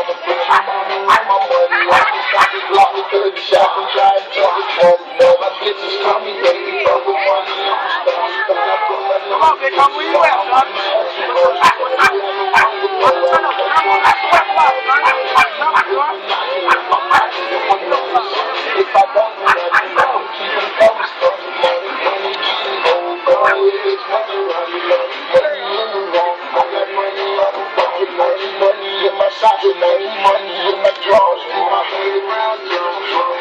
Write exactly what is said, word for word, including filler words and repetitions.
I'ma put your money on my money. I can stop this block with thirty shots and try and talk it for me. Now my bitches call me baby, but with money I'm a star. I put my Come on, big homie, where you at, son? Turn up, turn up, that's what I'm about, son. if I don't win, I know I'm keeping focused on the money. Money getting old, girl, it's money running low. Money in the wrong, I got money on the bucket. Money, money in my socket, money, money in my drawers. Do my head around, girl.